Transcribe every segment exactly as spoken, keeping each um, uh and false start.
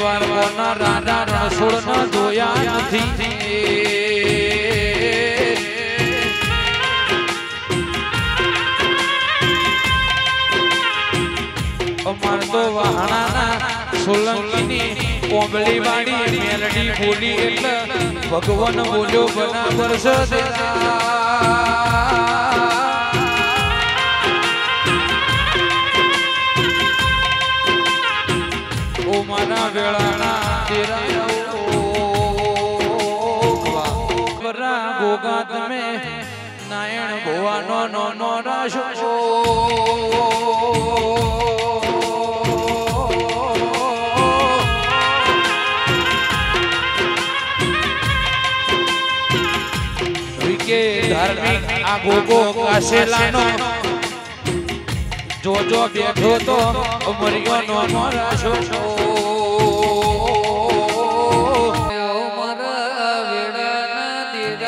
દ્વારકોના રાજા રણછોડના જોયા નથી અમાર તો વહાણાના સોલંકીની કોંબળી વાળી મેલડી બોલી એટલે ભગવાન બોલ્યો બરાબર છે ઓ મારા વેળાના તેરા ગોગા તમે નાયણ ભોવાનો નો નો રાશો ધાર્મિક આ ગોગો કાશેલાનો જોજો બેઠો તો મરિયો નો નો રાશો મારા વેડાના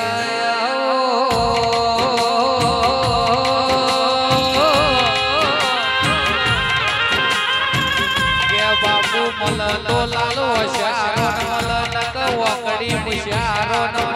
દિરાયા કે બાપુ મલ તો લાલો શારો મલ નક વાકડી મુશારો મલ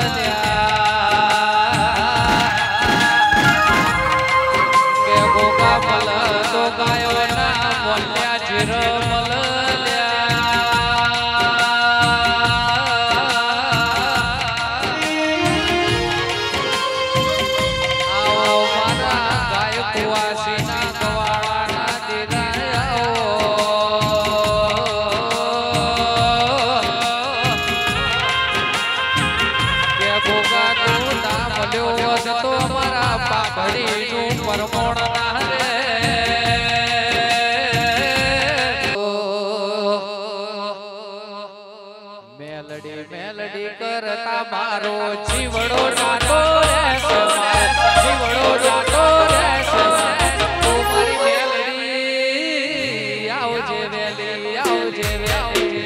મેલડી મેલડી કરતા મારો જીવડો જાતો રહેશે જીવડો જાતો રહેશે ઓ મારી મેલડી આવજે વેલી આવજે વેલી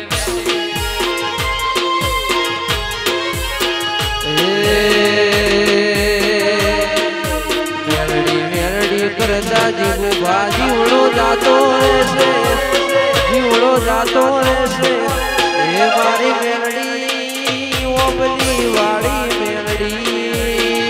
મેલડી મેલડી કરતા જીવો જીવડો જાતો રહેશે જીવડો જાતો રહેશે એ મારી મેલડી ઓબલી વાળી મેલડી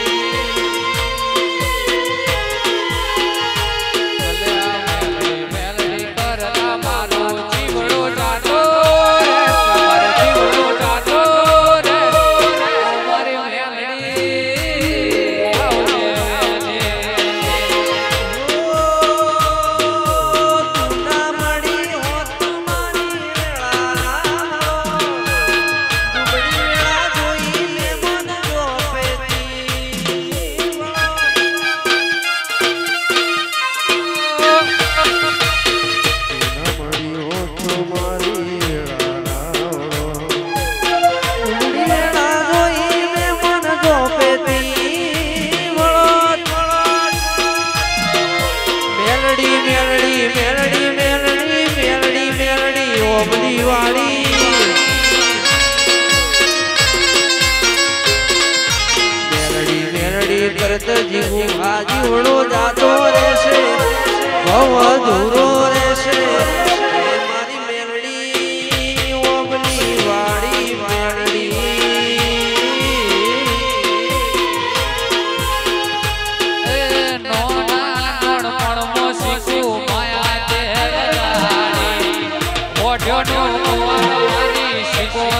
મેલડી કરતા મારો જીવડો જાતો જીવડો જાતો રે મારી મેલડી જીવો આ જીવડો જાતો રહેશે ભવ અધૂરો રહેશે મારી મેલડી ઓબલી વાળી વાળી એ નોના ગણ પણ મોસીકુ માયા તે ઓઢ્યો નો મારી શીખો